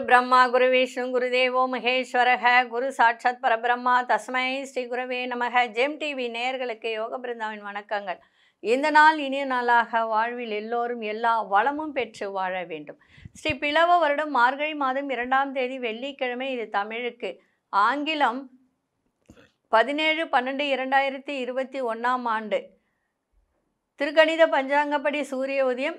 பிரம்மா குரு விஷ்ணு குரு தேவோ மகேஸ்வரக குரு சாட்சாத் பரபிரம்மா தஸ்மை ஸ்ரீ குருவே நமக. ஜெம் டிவி நேயர்களுக்கு யோக பிருந்தாவின் வணக்கங்கள். இந்த நாள் இனிய நாளாக வாழ்வில் எல்லோரும் எல்லா வளமும் பெற்று வாழ வேண்டும். ஸ்ரீ பிளவ வருடம் மார்கழி மாதம் 2ஆம் தேதி வெள்ளிக்கிழமை. இது தமிழுக்கு. ஆங்கிலம் 17/12/2021 ஆண்டு. திருக்கணித பஞ்சாங்கப்படி சூரிய உதயம்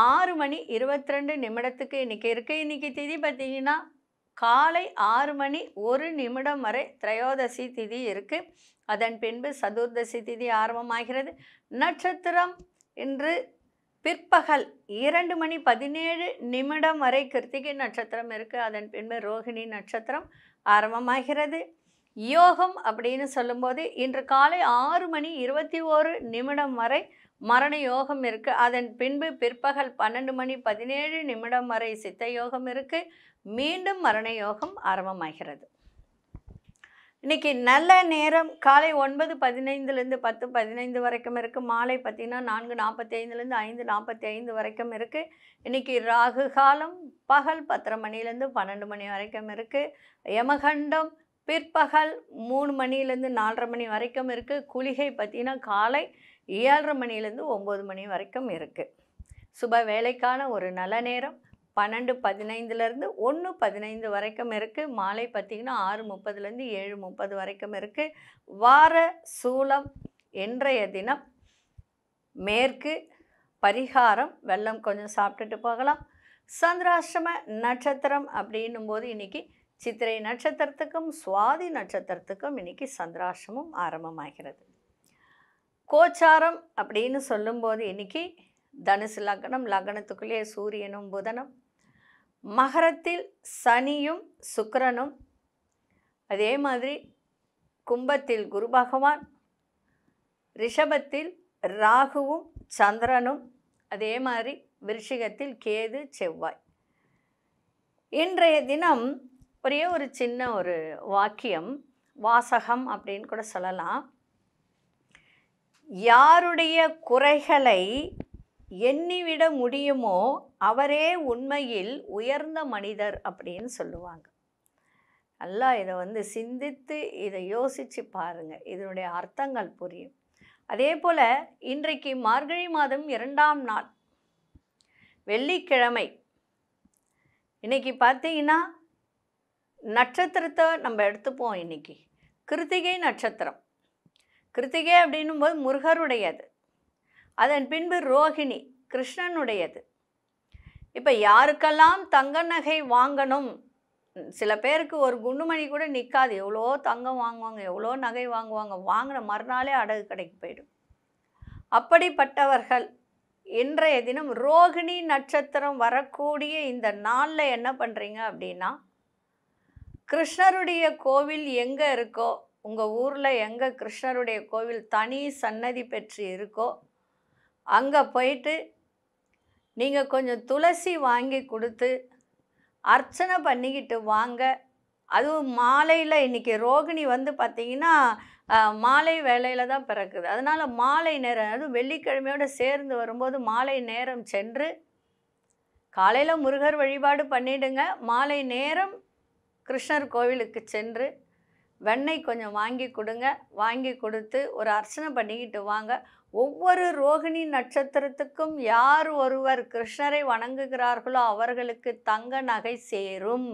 6:22 இன்றைக்கி இருக்குது. இன்றைக்கி திதி பார்த்திங்கன்னா காலை 6:01 வரை திரையோதசி திதி இருக்குது. அதன் பின்பு சதுர்தசி திதி ஆரம்பமாகிறது. நட்சத்திரம் இன்று பிற்பகல் 2:17 வரை கிருத்திகை நட்சத்திரம் இருக்குது. அதன் பின்பு ரோகிணி நட்சத்திரம் ஆரம்பமாகிறது. யோகம் அப்படின்னு சொல்லும்போது இன்று காலை 6:21 வரை மரண யோகம் இருக்குது. அதன் பின்பு பிற்பகல் 12:17 வரை சித்த யோகம் இருக்குது. மீண்டும் மரண யோகம் ஆரம்பமாகிறது. இன்றைக்கி நல்ல நேரம் காலை 9:15 10:15 வரைக்கும் இருக்குது. மாலை பார்த்திங்கன்னா 4:45 5:45 வரைக்கும் இருக்குது. இன்றைக்கி ராகு காலம் பகல் 10:30 12 வரைக்கும் இருக்குது. யமகண்டம் பிற்பகல் 3 4:30 வரைக்கும் இருக்குது. குளிகை பார்த்திங்கன்னா காலை 7:30 9 வரைக்கும் இருக்குது. சுப வேலைக்கான ஒரு நல்ல நேரம் 12:15 1:15 வரைக்கும் இருக்குது. மாலை பார்த்திங்கன்னா 6:30 7:30 வரைக்கும் இருக்குது. வார சூலம் இன்றைய தினம் மேற்கு. பரிகாரம் வெல்லம் கொஞ்சம் சாப்பிட்டுட்டு போகலாம். சந்திராஷ்டம நட்சத்திரம் அப்படின்னும் போது இன்றைக்கி சித்திரை நட்சத்திரத்துக்கும் சுவாதி நட்சத்திரத்துக்கும் இன்றைக்கி சந்திராஷ்டமம் ஆரம்பமாகிறது. கோச்சாரம் அப்படின்னு சொல்லும்போது இன்றைக்கி தனுசு லக்னம், லக்னத்துக்குள்ளே சூரியனும் புதனும், மகரத்தில் சனியும் சுக்கிரனும், அதே மாதிரி கும்பத்தில் குரு பகவான், ரிஷபத்தில் ராகுவும் சந்திரனும், அதே மாதிரி விருஷிகத்தில் கேது செவ்வாய். இன்றைய தினம் ஒரே ஒரு சின்ன ஒரு வாக்கியம், வாசகம் அப்படின்னு கூட சொல்லலாம். யாருடைய குறைகளை எண்ணிவிட முடியுமோ அவரே உண்மையில் உயர்ந்த மனிதர் அப்படின்னு சொல்லுவாங்க. நல்லா இதை சிந்தித்து இதை யோசித்து பாருங்கள், இதனுடைய அர்த்தங்கள் புரியும். அதே போல் இன்றைக்கு மார்கழி மாதம் 2ஆம் நாள் வெள்ளிக்கிழமை. இன்றைக்கி பார்த்தீங்கன்னா நட்சத்திரத்தை நம்ம எடுத்துப்போம். இன்றைக்கி கிருத்திகை நட்சத்திரம். கிருத்திகை அப்படின்னும் போது முருகருடையது. அதன் பின்பு ரோகிணி கிருஷ்ணனுடையது. இப்போ யாருக்கெல்லாம் தங்க நகை வாங்கணும், சில பேருக்கு ஒரு குண்டுமணி கூட நிற்காது, எவ்வளோ தங்கம் வாங்குவாங்க, எவ்வளோ நகை வாங்குவாங்க, வாங்கின மறுநாளே அடகு கடைக்கு போயிடும். அப்படிப்பட்டவர்கள் இன்றைய தினம் ரோகிணி நட்சத்திரம் வரக்கூடிய இந்த நாளில் என்ன பண்ணுறீங்க அப்படின்னா, கிருஷ்ணருடைய கோவில் எங்கே இருக்கோ, உங்கள் ஊரில் எங்கே கிருஷ்ணருடைய கோவில் தனி சன்னதி பெற்று இருக்கோ அங்கே போயிட்டு நீங்கள் கொஞ்சம் துளசி வாங்கி கொடுத்து அர்ச்சனை பண்ணிக்கிட்டு வாங்க. அதுவும் மாலையில் இன்றைக்கி ரோகிணி பார்த்திங்கன்னா மாலை வேளையில் தான் பிறக்குது. அதனால் மாலை நேரம், அதுவும் வெள்ளிக்கிழமையோடு சேர்ந்து வரும்போது மாலை நேரம் சென்று காலையில் முருகர் வழிபாடு பண்ணிவிடுங்க. மாலை நேரம் கிருஷ்ணர் கோவிலுக்கு சென்று வெண்ணெய் கொஞ்சம் வாங்கி கொடுங்க. வாங்கி கொடுத்து ஒரு அர்ச்சனை பண்ணிக்கிட்டு வாங்க. ஒவ்வொரு ரோகிணி நட்சத்திரத்துக்கும் யார் ஒருவர் கிருஷ்ணரை வணங்குகிறார்களோ அவர்களுக்கு தங்க நகை சேரும்.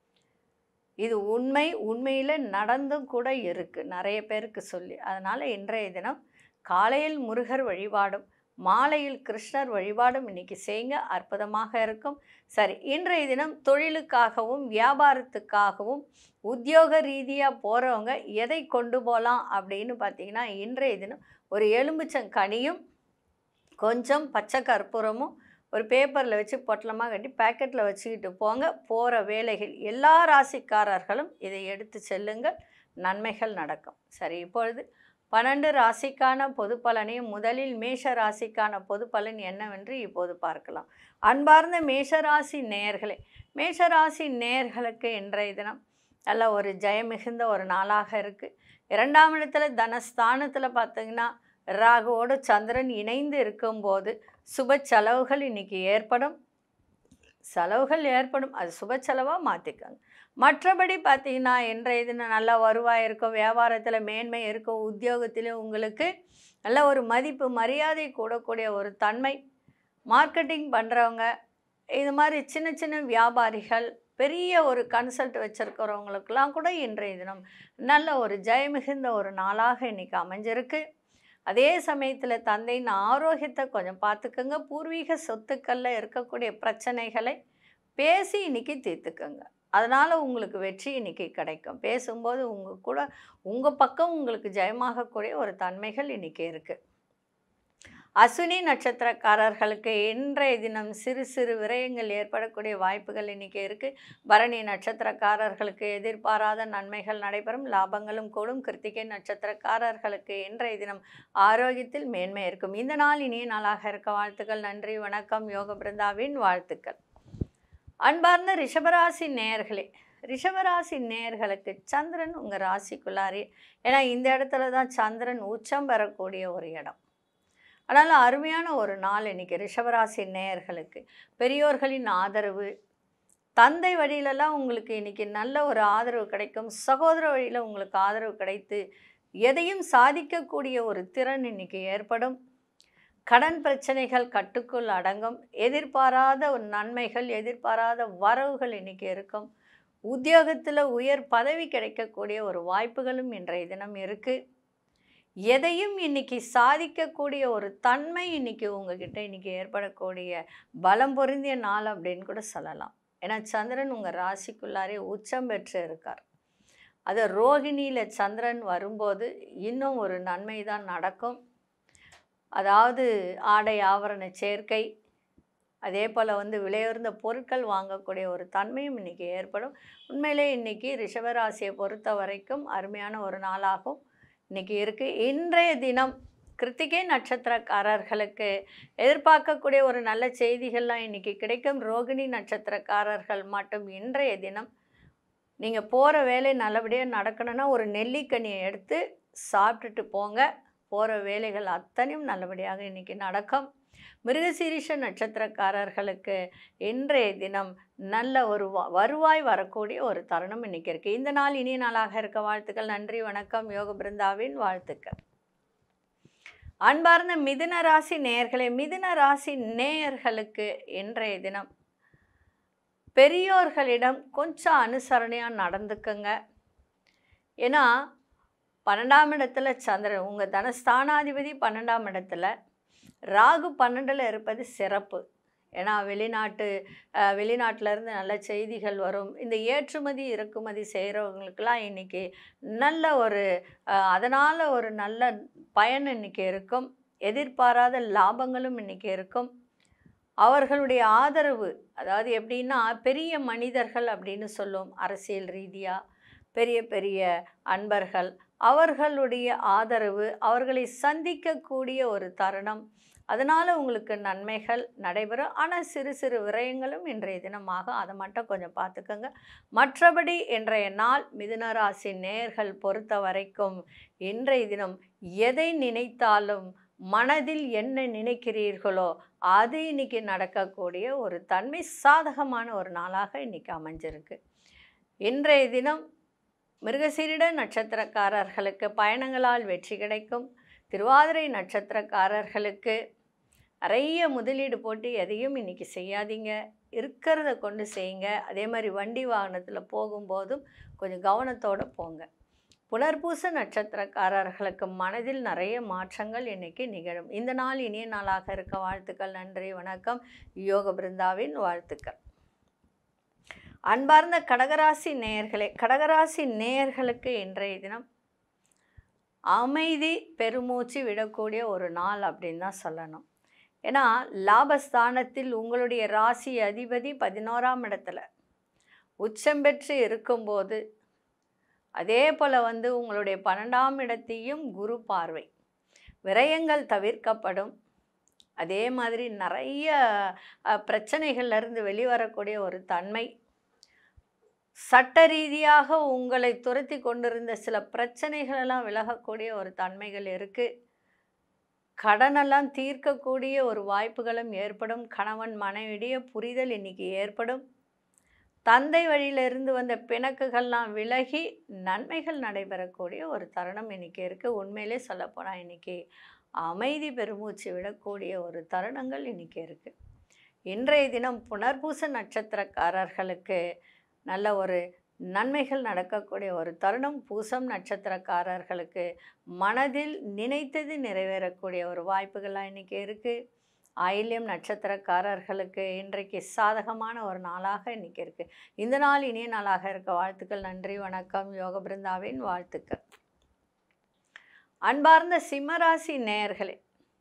இது உண்மை, உண்மையில் நடந்தும் கூட இருக்குது நிறைய பேருக்கு சொல்லி. அதனால் இன்றைய தினம் காலையில் முருகர் வழிபாடும் மாலையில் கிருஷ்ணர் வழிபாடும் இன்றைக்கி செய்யுங்க, அற்புதமாக இருக்கும். சரி, இன்றைய தினம் தொழிலுக்காகவும் வியாபாரத்துக்காகவும் உத்தியோக ரீதியாக போகிறவங்க எதை கொண்டு போகலாம் அப்படின்னு பார்த்திங்கன்னா, இன்றைய தினம் ஒரு எலுமிச்சங்கனியும் கொஞ்சம் பச்சை கற்பூரமும் ஒரு பேப்பரில் வச்சு பொட்டலமாக கட்டி பேக்கெட்டில் வச்சுக்கிட்டு போங்க. போகிற வேலைகள் எல்லா ராசிக்காரர்களும் இதை எடுத்து செல்லுங்கள், நன்மைகள் நடக்கும். சரி, இப்பொழுது 12 ராசிக்கான பொது பலனையும் முதலில் மேஷ ராசிக்கான பொது பலன் என்னவென்று இப்போது பார்க்கலாம். அன்பார்ந்த மேஷராசி நேயர்களே, மேஷராசி நேயர்களுக்கு இன்றைய தினம் நல்ல ஒரு ஜெயமிகுந்த ஒரு நாளாக இருக்குது. 2ஆம் இடத்துல தனஸ்தானத்தில் பார்த்திங்கன்னா ராகுவோடு சந்திரன் இணைந்து இருக்கும்போது சுப செலவுகள் இன்றைக்கி ஏற்படும். செலவுகள் ஏற்படும், அது சுப செலவாக மாற்றிக்கோங்க. மற்றபடி பார்த்தீங்கன்னா இன்றைய தினம் நல்ல வருவாய் இருக்கும், வியாபாரத்தில் மேன்மை இருக்கும், உத்தியோகத்திலும் உங்களுக்கு நல்ல ஒரு மதிப்பு மரியாதை கூடக்கூடிய ஒரு தன்மை. மார்க்கெட்டிங் பண்ணுறவங்க, இது மாதிரி சின்ன சின்ன வியாபாரிகள், பெரிய ஒரு கன்சல்ட் வச்சுருக்கிறவங்களுக்கெல்லாம் கூட இன்றைய தினம் நல்ல ஒரு ஜெயமிகுந்த ஒரு நாளாக இன்றைக்கி அமைஞ்சிருக்கு. அதே சமயத்தில் தந்தையின் ஆரோக்கியத்தை கொஞ்சம் பார்த்துக்கோங்க. பூர்வீக சொத்துக்களில் இருக்கக்கூடிய பிரச்சனைகளை பேசி இன்றைக்கி தீர்த்துக்கோங்க. அதனால் உங்களுக்கு வெற்றி இன்றைக்கி கிடைக்கும். பேசும்போது உங்கள் கூட உங்கள் பக்கம் உங்களுக்கு ஜெயமாகக்கூடிய ஒரு தன்மைகள் இன்றைக்கி இருக்குது. அஸ்வினி நட்சத்திரக்காரர்களுக்கு இன்றைய தினம் சிறு சிறு விரயங்கள் ஏற்படக்கூடிய வாய்ப்புகள் இன்றைக்கி இருக்குது. பரணி நட்சத்திரக்காரர்களுக்கு எதிர்பாராத நன்மைகள் நடைபெறும், லாபங்களும் கூடும். கிருத்திகை நட்சத்திரக்காரர்களுக்கு இன்றைய தினம் ஆரோக்கியத்தில் மேன்மை இருக்கும். இந்த நாள் இனிய நாளாக இருக்க வாழ்த்துக்கள். நன்றி, வணக்கம். யோக பிருந்தாவின் வாழ்த்துக்கள். அன்பார்ந்த ரிஷபராசி நேயர்களே, ரிஷபராசி நேயர்களுக்கு சந்திரன் உங்கள் ராசிக்குள்ளாரே, ஏன்னா இந்த இடத்துல தான் சந்திரன் உச்சம் பெறக்கூடிய ஒரு இடம். அதனால் அருமையான ஒரு நாள் இன்றைக்கி ரிஷபராசி நேயர்களுக்கு. பெரியோர்களின் ஆதரவு, தந்தை வழியிலலாம் உங்களுக்கு இன்றைக்கி நல்ல ஒரு ஆதரவு கிடைக்கும். சகோதர வழியில் உங்களுக்கு ஆதரவு கிடைத்து எதையும் சாதிக்கக்கூடிய ஒரு திறன் இன்றைக்கி ஏற்படும். கடன் பிரச்சனைகள் கட்டுக்குள் அடங்கும். எதிர்பாராத ஒரு நன்மைகள், எதிர்பாராத வரவுகள் இன்றைக்கி இருக்கும். உத்தியோகத்தில் உயர் பதவி கிடைக்கக்கூடிய ஒரு வாய்ப்புகளும் இன்றைய தினம் இருக்குது. எதையும் இன்றைக்கி சாதிக்கக்கூடிய ஒரு தன்மை இன்றைக்கி உங்ககிட்ட இன்றைக்கி ஏற்படக்கூடிய பலம் பொருந்திய நாள் அப்படின்னு கூட சொல்லலாம். ஏன்னா சந்திரன் உங்கள் ராசிக்குள்ளாரே உச்சம் பெற்று இருக்கார். அது ரோகிணியில் சந்திரன் வரும்போது இன்னும் ஒரு நன்மை தான் நடக்கும். அதாவது ஆடை ஆபரண சேர்க்கை, அதே போல் விலையுயர்ந்த பொருட்கள் வாங்கக்கூடிய ஒரு தன்மையும் இன்றைக்கி ஏற்படும். உண்மையிலே இன்றைக்கி ரிஷபராசியை பொறுத்த வரைக்கும் அருமையான ஒரு நாளாகும் இன்றைக்கி இருக்குது. இன்றைய தினம் கிருத்திகை நட்சத்திரக்காரர்களுக்கு எதிர்பார்க்கக்கூடிய ஒரு நல்ல செய்திகள்லாம் இன்றைக்கி கிடைக்கும். ரோகிணி நட்சத்திரக்காரர்கள் மட்டும் இன்றைய தினம் நீங்கள் போகிற வேலை நல்லபடியாக நடக்கணும்னா ஒரு நெல்லிக்கனியை எடுத்து சாப்பிட்டுட்டு போங்க. போகிற வேலைகள் அத்தனையும் நல்லபடியாக இன்றைக்கி நடக்கும். மிருகசீரிஷ நட்சத்திரக்காரர்களுக்கு இன்றைய தினம் நல்ல ஒரு வருவாய் வரக்கூடிய ஒரு தருணம் இன்றைக்கி இருக்குது. இந்த நாள் இனிய நாளாக இருக்க வாழ்த்துக்கள். நன்றி, வணக்கம். யோக பிருந்தாவின் வாழ்த்துக்கள். அன்பார்ந்த மிதுன ராசி நேயர்களே, மிதுன ராசி நேயர்களுக்கு இன்றைய தினம் பெரியோர்களிடம் கொஞ்சம் அனுசரணையாக நடந்துக்குங்க. ஏன்னா 12ஆம் இடத்துல சந்திரன், உங்கள் தனஸ்தானாதிபதி 12ஆம் இடத்துல, ராகு 12ல் இருப்பது சிறப்பு. ஏன்னா வெளிநாட்டிலேருந்து நல்ல செய்திகள் வரும். இந்த ஏற்றுமதி இறக்குமதி செய்கிறவங்களுக்கெல்லாம் இன்றைக்கி நல்ல ஒரு அதனால் ஒரு நல்ல பயன் இன்றைக்கி இருக்கும். எதிர்பாராத லாபங்களும் இன்றைக்கி இருக்கும். அவர்களுடைய ஆதரவு, அதாவது எப்படின்னா பெரிய மனிதர்கள் அப்படின்னு சொல்லுவோம், அரசியல் ரீதியாக பெரிய பெரிய அன்பர்கள், அவர்களுடைய ஆதரவு, அவர்களை சந்திக்கக்கூடிய ஒரு தருணம். அதனால் உங்களுக்கு நன்மைகள் நடைபெறும். ஆனால் சிறு சிறு விரயங்களும் இன்றைய தினமாகும். அதை மட்டும் கொஞ்சம் பார்த்துக்கோங்க. மற்றபடி இன்றைய நாள் மிதுன ராசி நேயர்கள் பொறுத்த வரைக்கும் இன்றைய தினம் எதை நினைத்தாலும் மனதில் என்ன நினைக்கிறீர்களோ அது இன்றைக்கி நடக்கக்கூடிய ஒரு தன்மை, சாதகமான ஒரு நாளாக இன்றைக்கி அமைஞ்சிருக்கு. இன்றைய தினம் மிருகசீரிட நட்சத்திரக்காரர்களுக்கு பயணங்களால் வெற்றி கிடைக்கும். திருவாதிரை நட்சத்திரக்காரர்களுக்கு நிறைய முதலீடு போட்டு எதையும் இன்றைக்கி செய்யாதீங்க, இருக்கிறத கொண்டு செய்யுங்க. அதே மாதிரி வண்டி வாகனத்தில் போகும்போதும் கொஞ்சம் கவனத்தோடு போங்க. புனர்பூச நட்சத்திரக்காரர்களுக்கு மனதில் நிறைய மாற்றங்கள் இன்றைக்கி நிகழும். இந்த நாள் இனிய நாளாக இருக்க வாழ்த்துக்கள். நன்றி, வணக்கம். யோக பிருந்தாவின் வாழ்த்துக்கள். அன்பார்ந்த கடகராசி நேயர்களே, கடகராசி நேயர்களுக்கு இன்றைய தினம் அமைதி பெருமூச்சு விடக்கூடிய ஒரு நாள் அப்படின்னு தான் சொல்லணும். ஏன்னா லாபஸ்தானத்தில் உங்களுடைய ராசி அதிபதி 11ஆம் இடத்துல உச்சம் பெற்று இருக்கும்போது, அதே போல் உங்களுடைய 12ஆம் இடத்தையும் குரு பார்வை, விரயங்கள் தவிர்க்கப்படும். அதே மாதிரி நிறைய பிரச்சனைகள்லேருந்து வெளிவரக்கூடிய ஒரு தன்மை, சட்ட ரீதியாக உங்களை துரத்தி கொண்டிருந்த சில பிரச்சனைகளெல்லாம் விலகக்கூடிய ஒரு தன்மைகள் இருக்குது. கடனெல்லாம் தீர்க்கக்கூடிய ஒரு வாய்ப்புகளும் ஏற்படும். கணவன் மனைவியிடையே புரிதல் இன்னைக்கு ஏற்படும். தந்தை வழியிலிருந்து வந்த பிணக்குகள்லாம் விலகி நன்மைகள் நடைபெறக்கூடிய ஒரு தருணம் இன்னைக்கு இருக்குது. உண்மையிலே சொல்லப்போனால் இன்னைக்கு அமைதி பெருமூச்சு விடக்கூடிய ஒரு தருணங்கள் இன்னைக்கு இருக்குது. இன்றைய தினம் புனர்பூச நட்சத்திரக்காரர்களுக்கு நல்ல ஒரு நன்மைகள் நடக்கக்கூடிய ஒரு தருணம். பூசம் நட்சத்திரக்காரர்களுக்கு மனதில் நினைத்தது நிறைவேறக்கூடிய ஒரு வாய்ப்புகள்லாம் இன்றைக்கி இருக்குது. ஆயில்யம் நட்சத்திரக்காரர்களுக்கு இன்றைக்கு சாதகமான ஒரு நாளாக இன்றைக்கி இருக்குது. இந்த நாள் இனிய நாளாக இருக்க வாழ்த்துக்கள். நன்றி, வணக்கம். யோக பிருந்தாவின் வாழ்த்துக்கள். அன்பார்ந்த சிம்மராசி நேயர்களே,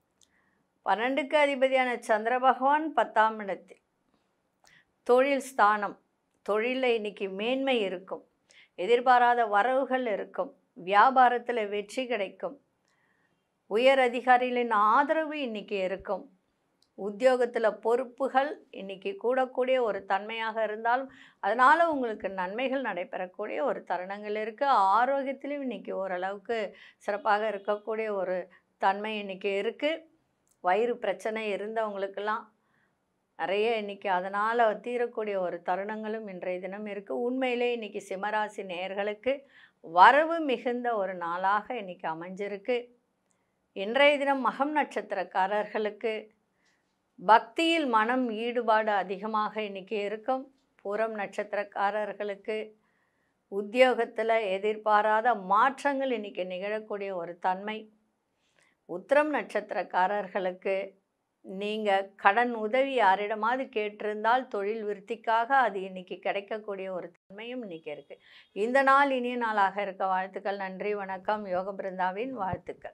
12க்கு அதிபதியான சந்திர பகவான் 10ஆம் இடத்தில், தொழில் ஸ்தானம். தொழிலில் இன்னைக்கு மேன்மை இருக்கும். எதிர்பாராத வரவுகள் இருக்கும். வியாபாரத்தில் வெற்றி கிடைக்கும். உயர் அதிகாரிகளின் ஆதரவு இன்னைக்கு இருக்கும். உத்தியோகத்தில் பொறுப்புகள் இன்னைக்கு கூடக்கூடிய ஒரு தன்மையாக இருந்தாலும் அதனால் உங்களுக்கு நன்மைகள் நடைபெறக்கூடிய ஒரு தருணங்கள் இருக்குது. ஆரோக்கியத்திலும் இன்றைக்கி ஓரளவுக்கு சிறப்பாக இருக்கக்கூடிய ஒரு தன்மை இன்றைக்கி இருக்குது. வயிறு பிரச்சனை இருந்தவங்களுக்கெல்லாம் நிறைய இன்றைக்கி அதனால் தீரக்கூடிய ஒரு தருணங்களும் இன்றைய தினம் இருக்குது. உண்மையிலே இன்றைக்கி சிம்மராசி நேயர்களுக்கு வரவு மிகுந்த ஒரு நாளாக இன்றைக்கி அமைஞ்சிருக்கு. இன்றைய தினம் மகம் நட்சத்திரக்காரர்களுக்கு பக்தியில் மனம் ஈடுபாடு அதிகமாக இன்றைக்கி இருக்கும். பூரம் நட்சத்திரக்காரர்களுக்கு உத்தியோகத்தில் எதிர்பாராத மாற்றங்கள் இன்றைக்கி நிகழக்கூடிய ஒரு தன்மை. உத்திரம் நட்சத்திரக்காரர்களுக்கு நீங்கள் கடன் உதவி யாரிடமாவது கேட்டிருந்தால் தொழில் விருத்திக்காக அது இன்றைக்கி கிடைக்கக்கூடிய ஒரு தன்மையும் இன்றைக்கி இருக்குது. இந்த நாள் இனிய நாளாக இருக்க வாழ்த்துக்கள். நன்றி, வணக்கம். யோக பிருந்தாவின் வாழ்த்துக்கள்.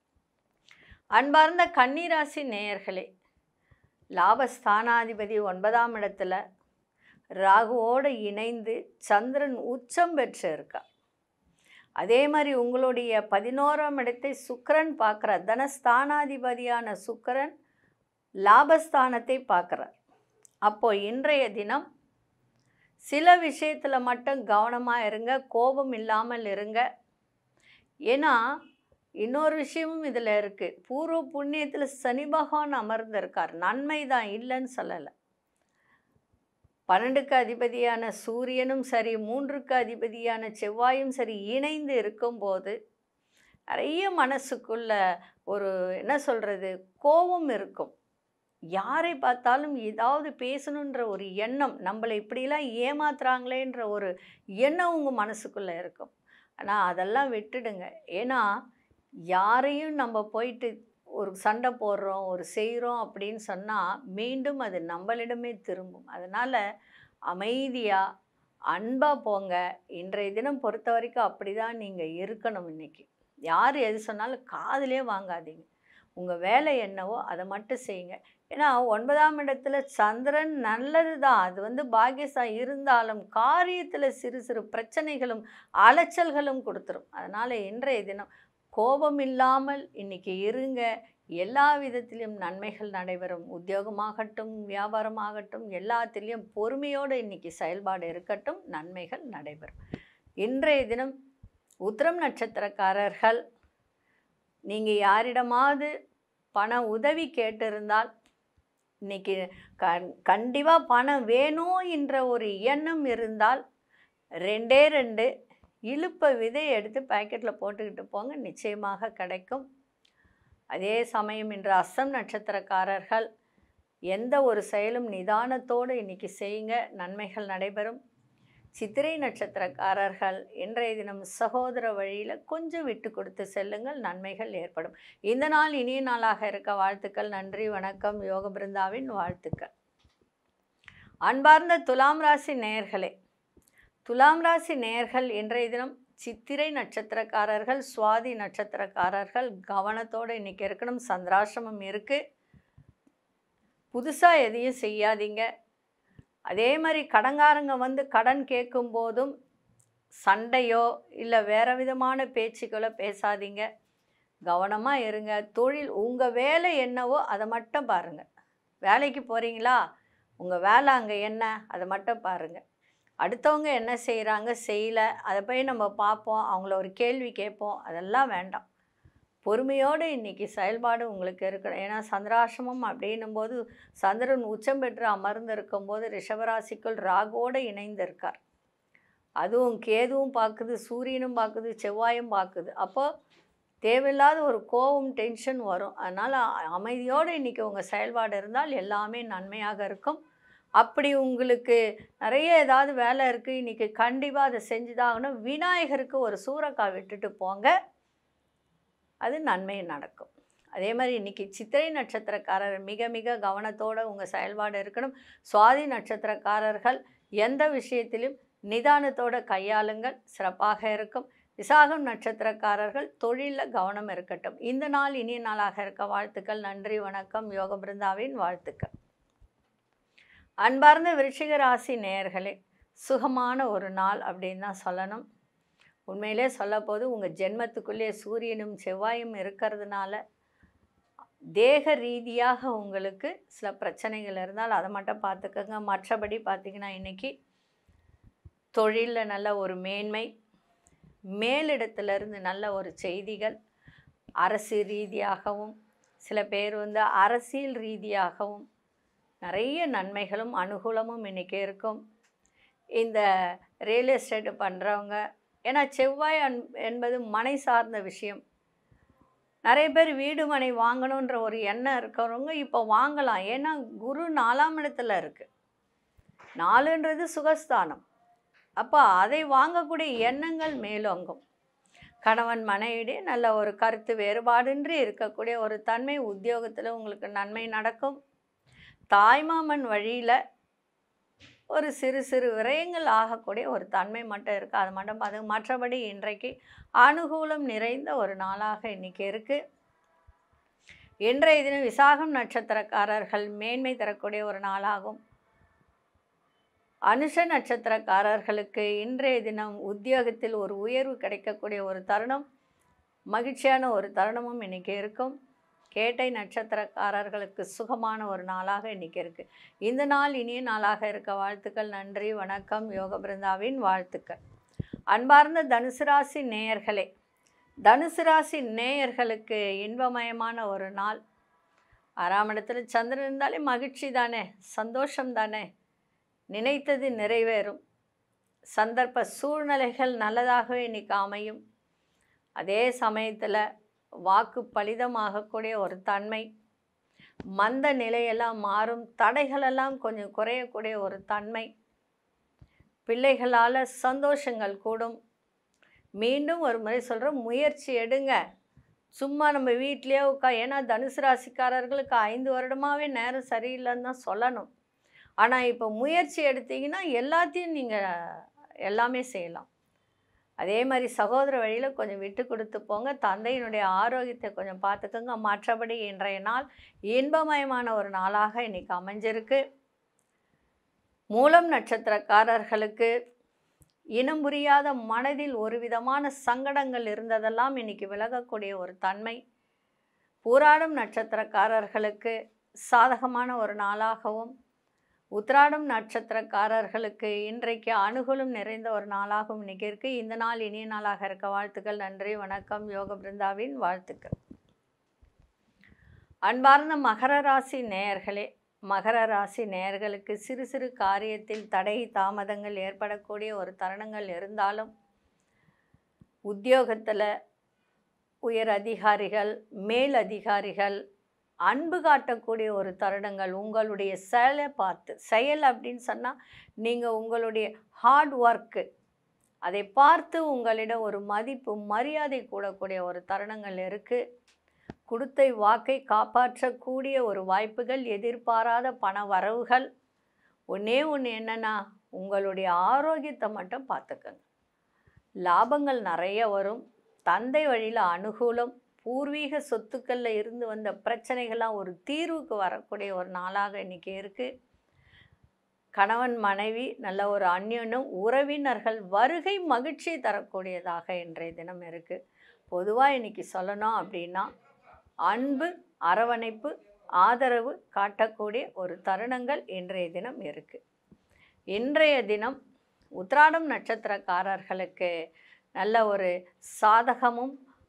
அன்பார்ந்த கன்னிராசி நேயர்களே, லாபஸ்தானாதிபதி 9ஆம் இடத்துல ராகுவோடு இணைந்து சந்திரன் உச்சம் பெற்று இருக்கார். அதே மாதிரி உங்களுடைய 11ஆம் இடத்தை சுக்கிரன் பார்க்குறார். தனஸ்தானாதிபதியான சுக்கிரன் லாபஸ்தானத்தை பார்க்குறார். அப்போது இன்றைய தினம் சில விஷயத்தில் மட்டும் கவனமாக இருங்க, கோபம் இல்லாமல் இருங்க. ஏன்னா இன்னொரு விஷயமும் இதில் இருக்குது. பூர்வ புண்ணியத்தில் சனி பகவான் அமர்ந்திருக்கார். நன்மை தான், இல்லைன்னு சொல்லலை. 12க்கு அதிபதியான சூரியனும் சரி, 3க்கு அதிபதியான செவ்வாயும் சரி இணைந்து இருக்கும்போது நிறைய மனசுக்குள்ள ஒரு என்ன சொல்கிறது, கோபம் இருக்கும். யாரை பார்த்தாலும் ஏதாவது பேசணுன்ற ஒரு எண்ணம், நம்மளை இப்படிலாம் ஏமாத்துறாங்களேன்ற ஒரு எண்ணம் உங்கள் மனசுக்குள்ளே இருக்கும். ஆனால் அதெல்லாம் விட்டுடுங்க. ஏன்னா யாரையும் நம்ம போயிட்டு ஒரு சண்டை போடுறோம், ஒரு செய்கிறோம் அப்படின்னு சொன்னால் மீண்டும் அது நம்மளிடமே திரும்பும். அதனால் அமைதியாக அன்பாக போங்க. இன்றைய தினம் பொறுத்த வரைக்கும் அப்படி தான் நீங்கள் இருக்கணும். இன்றைக்கி யார் எது சொன்னாலும் காதிலே வாங்காதீங்க. உங்கள் வேலை என்னவோ அதை மட்டும் செய்யுங்க. ஏன்னா 9ஆம் இடத்துல சந்திரன் நல்லது தான், அது பாக்கியஸ்தான். இருந்தாலும் காரியத்தில் சிறு சிறு பிரச்சனைகளும் அலைச்சல்களும் கொடுத்துரும். அதனால் இன்றைய தினம் கோபம் இல்லாமல் இன்றைக்கி இருங்க. எல்லா விதத்திலும் நன்மைகள் நடைபெறும். உத்தியோகமாகட்டும், வியாபாரமாகட்டும், எல்லாத்திலையும் பொறுமையோடு இன்றைக்கி செயல்பாடு இருக்கட்டும். நன்மைகள் நடைபெறும். இன்றைய தினம் உத்திரம் நட்சத்திரக்காரர்கள் நீங்கள் யாரிடமாவது பண உதவி கேட்டிருந்தால் இன்றைக்கி கண்டிப்பாக பணம் வேணும் என்ற ஒரு எண்ணம் இருந்தால் 2 இழுப்ப விதை எடுத்து பாக்கெட்டில் போட்டுக்கிட்டு போங்க, நிச்சயமாக கிடைக்கும். அதே சமயம் இன்று அஸ்தம் நட்சத்திரக்காரர்கள் எந்த ஒரு செயலும் நிதானத்தோடு இன்றைக்கி செய்யுங்க, நன்மைகள் நடைபெறும். சித்திரை நட்சத்திரக்காரர்கள் இன்றைய தினம் சகோதர வழியில் கொஞ்சம் விட்டு கொடுத்து செல்லுங்கள், நன்மைகள் ஏற்படும். இந்த நாள் இனிய நாளாக இருக்க வாழ்த்துக்கள். நன்றி, வணக்கம். யோக பிருந்தாவின் வாழ்த்துக்கள். அன்பார்ந்த துலாம் ராசி நேயர்களே, துலாம் ராசி நேயர்கள் இன்றைய தினம் சித்திரை நட்சத்திரக்காரர்கள், சுவாதி நட்சத்திரக்காரர்கள் கவனத்தோடு இன்றைக்கி இருக்கணும். சந்திராசிரமம் இருக்குது. புதுசாக எதையும் செய்யாதீங்க. அதே மாதிரி கடன்காரங்க கடன் கேட்கும் போதும் சண்டையோ இல்லை வேறு விதமான பேச்சுக்களோ பேசாதீங்க. கவனமாக இருங்க. தொழில் உங்கள் வேலை என்னவோ அதை மட்டும் பாருங்கள். வேலைக்கு போகிறீங்களா, உங்கள் வேலை அங்கே என்ன அதை மட்டும் பாருங்கள். அடுத்தவங்க என்ன செய்கிறாங்க செய்யலை அதை போய் நம்ம பார்ப்போம், அவங்கள ஒரு கேள்வி கேட்போம், அதெல்லாம் வேண்டாம். பொறுமையோடு இன்றைக்கி செயல்பாடு உங்களுக்கு இருக்கணும். ஏன்னா சந்திராசிரமம் அப்படின்னும்போது சந்திரன் உச்சம் பெற்று அமர்ந்து இருக்கும்போது ரிஷபராசிக்குள் ராகுவோடு இணைந்து இருக்கார். அதுவும் கேதுவும் பார்க்குது, சூரியனும் பார்க்குது, செவ்வாயும் பார்க்குது. அப்போது தேவையில்லாத ஒரு கோபம், டென்ஷன் வரும். அதனால் அமைதியோடு இன்றைக்கி உங்கள் செயல்பாடு இருந்தால் எல்லாமே நன்மையாக இருக்கும். அப்படி உங்களுக்கு நிறைய ஏதாவது வேலை இருக்குது, இன்றைக்கி கண்டிப்பாக அதை செஞ்சுதாகணும். விநாயகருக்கு ஒரு சூறக்காய் விட்டுட்டு போங்க, அது நன்மை நடக்கும். அதே மாதிரி இன்றைக்கி சித்திரை நட்சத்திரக்காரர் மிக மிக கவனத்தோடு உங்கள் செயல்பாடு இருக்கணும். சுவாதி நட்சத்திரக்காரர்கள் எந்த விஷயத்திலும் நிதானத்தோடு கையாளுங்கள், சிறப்பாக இருக்கும். விசாகம் நட்சத்திரக்காரர்கள் தொழிலில் கவனம் இருக்கட்டும். இந்த நாள் இனிய நாளாக இருக்க வாழ்த்துக்கள். நன்றி, வணக்கம். யோக பிருந்தாவின் வாழ்த்துக்கள். அன்பார்ந்த விருச்சிக ராசி நேயர்களே, சுகமான ஒரு நாள் அப்படின்னு தான் சொல்லணும். உண்மையிலே சொல்லப்போது உங்கள் ஜென்மத்துக்குள்ளே சூரியனும் செவ்வாயும் இருக்கிறதுனால தேக ரீதியாக உங்களுக்கு சில பிரச்சனைகள் இருந்தால் அதை மட்டும் பார்த்துக்கோங்க. மற்றபடி பார்த்திங்கன்னா இன்றைக்கி தொழிலில் நல்ல ஒரு மேன்மை, மேலிடத்திலிருந்து நல்ல ஒரு செய்திகள், அரசு ரீதியாகவும் சில பேர் அரசியல் ரீதியாகவும் நிறைய நன்மைகளும் அனுகூலமும் இன்றைக்கி இருக்கும். இந்த ரியல் எஸ்டேட் பண்ணுறவங்க, ஏன்னா செவ்வாய் என்பது மனை சார்ந்த விஷயம். நிறைய பேர் வீடு மனை வாங்கணுன்ற ஒரு எண்ணம் இருக்கிறவங்க இப்போ வாங்கலாம். ஏன்னா குரு 4ஆம் இடத்துல இருக்குது. 4ன்றது சுகஸ்தானம். அப்போ அதை வாங்கக்கூடிய எண்ணங்கள் மேலோங்கும். கணவன் மனைவியிடையே நல்ல ஒரு கருத்து வேறுபாடின்றி இருக்கக்கூடிய ஒரு தன்மை, உத்தியோகத்தில் உங்களுக்கு நன்மை நடக்கும். தாய்மாமன் வழியில் ஒரு சிறு சிறு விரயங்கள் ஆகக்கூடிய ஒரு தன்மை மட்டும் இருக்குது. அது மட்டும் பார்த்து, மற்றபடி இன்றைக்கு அனுகூலம் நிறைந்த ஒரு நாளாக இன்றைக்கி இருக்குது. இன்றைய தினம் விசாகம் நட்சத்திரக்காரர்கள் மேன்மை தரக்கூடிய ஒரு நாளாகும். அனுஷ நட்சத்திரக்காரர்களுக்கு இன்றைய தினம் உத்தியோகத்தில் ஒரு உயர்வு கிடைக்கக்கூடிய ஒரு தருணம், மகிழ்ச்சியான ஒரு தருணமும் இன்றைக்கி இருக்கும். கேட்டை நட்சத்திரக்காரர்களுக்கு சுகமான ஒரு நாளாக இன்றைக்கி இருக்குது. இந்த நாள் இனிய நாளாக இருக்க வாழ்த்துக்கள். நன்றி, வணக்கம். யோக பிருந்தாவின் வாழ்த்துக்கள். அன்பார்ந்த தனுசு ராசி நேயர்களே, தனுசு ராசி நேயர்களுக்கு இன்பமயமான ஒரு நாள். 6ஆம் இடத்துல சந்திரன் இருந்தாலே மகிழ்ச்சி தானே, சந்தோஷம் தானே, நினைத்தது நிறைவேறும். சந்தர்ப்ப சூழ்நிலைகள் நல்லதாகவே இன்றைக்கி அமையும். அதே சமயத்தில் வாக்கு பலிதமாகக்கூடிய ஒரு தன்மை, மந்த நிலையெல்லாம் மாறும், தடைகளெல்லாம் கொஞ்சம் குறையக்கூடிய ஒரு தன்மை, பிள்ளைகளால் சந்தோஷங்கள் கூடும். மீண்டும் ஒரு முறை சொல்கிறோம், முயற்சி எடுங்க. சும்மா நம்ம வீட்டிலேயே ஏன்னா தனுசு ராசிக்காரர்களுக்கு 5 வருடமாகவே நேரம் சரியில்லைன்னு தான் சொல்லணும். ஆனால் இப்போ முயற்சி எடுத்தீங்கன்னா எல்லாத்தையும் நீங்கள் எல்லாமே செய்யலாம். அதே மாதிரி சகோதர வழியில் கொஞ்சம் விட்டு கொடுத்து போங்க. தந்தையினுடைய ஆரோக்கியத்தை கொஞ்சம் பார்த்துக்கோங்க. மற்றபடி இன்றைய நாள் இன்பமயமான ஒரு நாளாக இன்றைக்கி அமைஞ்சிருக்கு. மூலம் நட்சத்திரக்காரர்களுக்கு இனம் புரியாத மனதில் ஒரு விதமான சங்கடங்கள் இருந்ததெல்லாம் இன்றைக்கி விலகக்கூடிய ஒரு தன்மை. பூராடம் நட்சத்திரக்காரர்களுக்கு சாதகமான ஒரு நாளாகவும், உத்திராடம் நட்சத்திரக்காரர்களுக்கு இன்றைக்கு அனுகூலம் நிறைந்த ஒரு நாளாகவும் இன்றைக்கி இருக்குது. இந்த நாள் இனிய நாளாக இருக்க வாழ்த்துக்கள். நன்றி, வணக்கம். யோக பிருந்தாவின் வாழ்த்துக்கள். அன்பார்ந்த மகர ராசி நேயர்களே, மகர ராசி நேயர்களுக்கு சிறு சிறு காரியத்தில் தடை தாமதங்கள் ஏற்படக்கூடிய ஒரு தருணங்கள் இருந்தாலும், உத்தியோகத்தில் உயர் அதிகாரிகள், மேல் அதிகாரிகள் அன்பு காட்டக்கூடிய ஒரு தருணங்கள். உங்களுடைய செயலை பார்த்து, செயல் அப்படின்னு சொன்னால் நீங்கள் உங்களுடைய ஹார்ட் ஒர்க்கு, அதை பார்த்து உங்களிடம் ஒரு மதிப்பு மரியாதை கூடக்கூடிய ஒரு தருணங்கள் இருக்குது. கொடுத்த வாக்கை காப்பாற்றக்கூடிய ஒரு வாய்ப்புகள், எதிர்பாராத பண வரவுகள். ஒன்றே ஒன்று என்னென்னா, உங்களுடைய ஆரோக்கியத்தை மட்டும் பார்த்துக்கங்க. லாபங்கள் நிறைய வரும். தந்தை வழியில் அனுகூலம். பூர்வீக சொத்துக்களில் இருந்து வந்த பிரச்சனைகள்லாம் ஒரு தீர்வுக்கு வரக்கூடிய ஒரு நாளாக இன்றைக்கி இருக்குது. கணவன் மனைவி நல்ல ஒரு அந்யோன்யம், உறவினர்கள் வருகை மகிழ்ச்சி தரக்கூடியதாக இன்றைய தினம் இருக்குது. பொதுவாக இன்றைக்கி சொல்லணும் அப்படின்னா, அன்பு, அரவணைப்பு, ஆதரவு காட்டக்கூடிய ஒரு தருணங்கள் இன்றைய தினம் இருக்குது. இன்றைய தினம் உத்திராடம் நட்சத்திரக்காரர்களுக்கு நல்ல ஒரு சாதகமும்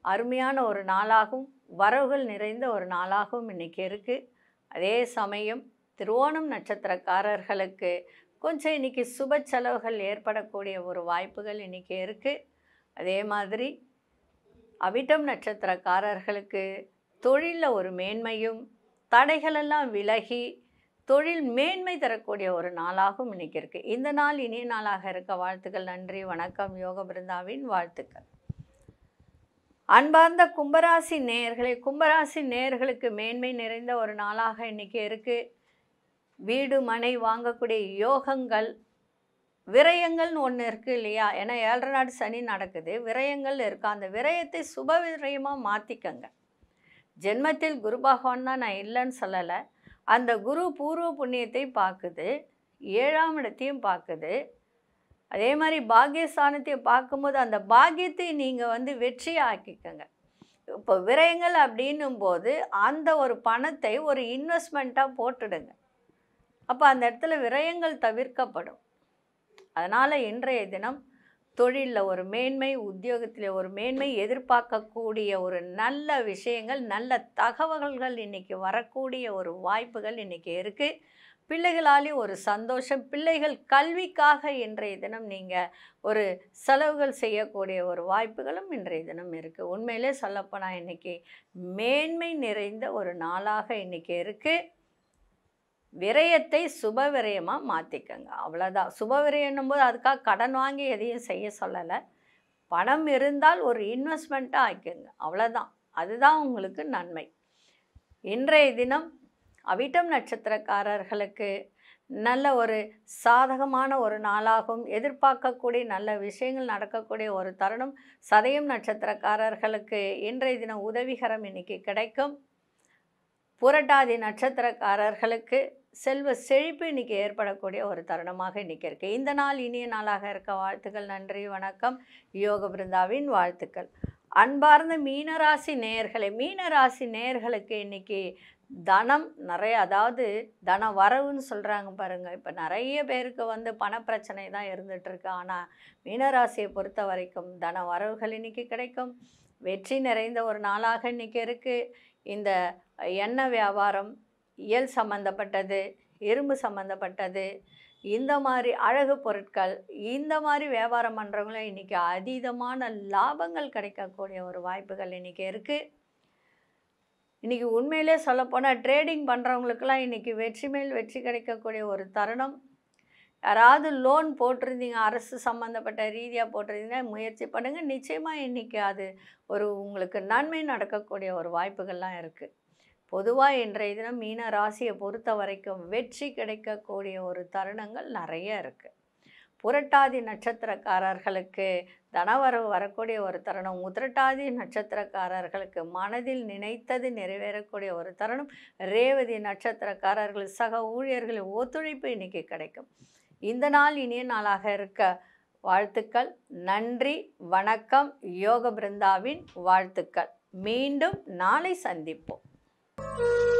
அருமையான ஒரு நாளாகவும் வரவுகள் நிறைந்த ஒரு நாளாகவும் இன்றைக்கி இருக்குது. அதே சமயம் திருவோணம் நட்சத்திரக்காரர்களுக்கு கொஞ்சம் இன்றைக்கி சுப செலவுகள் ஏற்படக்கூடிய ஒரு வாய்ப்புகள் இன்றைக்கி இருக்குது. அதே மாதிரி அவிட்டம் நட்சத்திரக்காரர்களுக்கு தொழிலில் ஒரு மேன்மையும் தடைகளெல்லாம் விலகி தொழில் மேன்மை தரக்கூடிய ஒரு நாளாகவும் இன்றைக்கி இருக்குது. இந்த நாள் இனிய நாளாக இருக்க வாழ்த்துக்கள். நன்றி, வணக்கம். யோக பிருந்தாவின் வாழ்த்துக்கள். அன்பார்ந்த கும்பராசி நேயர்களே, கும்பராசி நேயர்களுக்கு மேன்மை நிறைந்த ஒரு நாளாக இன்றைக்கி இருக்குது. வீடு மனை வாங்கக்கூடிய யோகங்கள், விரயங்கள்னு ஒன்று இருக்குது இல்லையா? ஏன்னா 7.5 நாடு சனி நடக்குது, விரயங்கள் இருக்குது. அந்த விரயத்தை சுப விரயமாக மாற்றிக்கங்க. ஜென்மத்தில் குரு பகவான் தான், நான் இல்லைன்னு சொல்லலை. அந்த குரு பூர்வ புண்ணியத்தை பார்க்குது, 7ஆம் இடத்தையும் பார்க்குது. அதே மாதிரி பாக்கியஸ்தானத்தையும் பார்க்கும்போது அந்த பாக்கியத்தை நீங்கள் வெற்றி ஆக்கிக்கங்க. இப்போ விரயங்கள் அப்படின்னும் போது அந்த ஒரு பணத்தை ஒரு இன்வெஸ்ட்மெண்ட்டாக போட்டுடுங்க. அப்போ அந்த இடத்துல விரயங்கள் தவிர்க்கப்படும். அதனால் இன்றைய தினம் தொழிலில் ஒரு மேன்மை, உத்தியோகத்தில் ஒரு மேன்மை, எதிர்பார்க்கக்கூடிய ஒரு நல்ல விஷயங்கள், நல்ல தகவல்கள் இன்றைக்கி வரக்கூடிய ஒரு வாய்ப்புகள் இன்றைக்கி இருக்குது. பிள்ளைகளாலேயும் ஒரு சந்தோஷம். பிள்ளைகள் கல்விக்காக இன்றைய தினம் நீங்கள் ஒரு செலவுகள் செய்யக்கூடிய ஒரு வாய்ப்புகளும் இன்றைய தினம் இருக்குது. உண்மையிலே சொல்லப்போனால் இன்றைக்கி மேன்மை நிறைந்த ஒரு நாளாக இன்றைக்கி இருக்குது. விரயத்தை சுப விரயமாக மாற்றிக்கங்க, அவ்வளோதான். சுப விரயன்னும் போது அதுக்காக கடன் வாங்கி எதையும் செய்ய சொல்லலை. பணம் இருந்தால் ஒரு இன்வெஸ்ட்மெண்ட்டாக ஆக்கிங்க, அவ்வளோதான். அதுதான் உங்களுக்கு நன்மை. இன்றைய தினம் அவிட்டம் நட்சத்திரக்காரர்களுக்கு நல்ல ஒரு சாதகமான ஒரு நாளாகவும், எதிர்பார்க்கக்கூடிய நல்ல விஷயங்கள் நடக்கக்கூடிய ஒரு தருணம். சதயம் நட்சத்திரக்காரர்களுக்கு இன்றைய தினம் உதவிகரம் இன்றைக்கி கிடைக்கும். புரட்டாதி நட்சத்திரக்காரர்களுக்கு செல்வ செழிப்பு இன்றைக்கி ஏற்படக்கூடிய ஒரு தருணமாக இன்றைக்கி இருக்குது. இந்த நாள் இனிய நாளாக இருக்க வாழ்த்துக்கள். நன்றி, வணக்கம். யோக பிருந்தாவின் வாழ்த்துக்கள். அன்பார்ந்த மீனராசி நேயர்களே, மீனராசி நேயர்களுக்கு இன்றைக்கி தனம் நிறைய, அதாவது தன வரவுன்னு சொல்கிறாங்க பாருங்கள். இப்போ நிறைய பேருக்கு பணப்பிரச்சனை தான் இருந்துகிட்ருக்கு. ஆனால் மீனராசியை பொறுத்த வரைக்கும் தன வரவுகள் இன்றைக்கி கிடைக்கும். வெற்றி நிறைந்த ஒரு நாளாக இன்றைக்கி இருக்குது. இந்த எண்ணெய் வியாபாரம், இயல் சம்மந்தப்பட்டது, இரும்பு சம்மந்தப்பட்டது, இந்த மாதிரி அழகு பொருட்கள், இந்த மாதிரி வியாபாரம் பண்ணுறவங்களும் இன்றைக்கி அதீதமான லாபங்கள் கிடைக்கக்கூடிய ஒரு வாய்ப்புகள் இன்றைக்கி இருக்குது. இன்றைக்கி உண்மையிலே சொல்லப்போனால் ட்ரேடிங் பண்ணுறவங்களுக்கெல்லாம் இன்றைக்கி வெற்றி மேல் வெற்றி கிடைக்கக்கூடிய ஒரு தருணம். யாராவது லோன் போட்டிருந்தீங்க, அரசு சம்மந்தப்பட்ட ரீதியாக போட்டிருந்தீங்கன்னா முயற்சி பண்ணுங்கள். நிச்சயமாக இன்றைக்கி அது ஒரு உங்களுக்கு நன்மை நடக்கக்கூடிய ஒரு வாய்ப்புகள்லாம் இருக்குது. பொதுவாக இன்றைய தினம் மீன ராசியை பொறுத்த வரைக்கும் வெற்றி கிடைக்கக்கூடிய ஒரு தருணங்கள் நிறைய இருக்குது. புரட்டாதி நட்சத்திரக்காரர்களுக்கு தனவரவு வரக்கூடிய ஒரு தருணம். உத்திரட்டாதி நட்சத்திரக்காரர்களுக்கு மனதில் நினைத்தது நிறைவேறக்கூடிய ஒரு தருணம். ரேவதி நட்சத்திரக்காரர்கள் சக ஊழியர்களின் ஒத்துழைப்பு இன்றைக்கி கிடைக்கும். இந்த நாள் இனிய நாளாக இருக்க வாழ்த்துக்கள். நன்றி, வணக்கம். யோக பிருந்தாவின் வாழ்த்துக்கள். மீண்டும் நாளை சந்திப்போம்.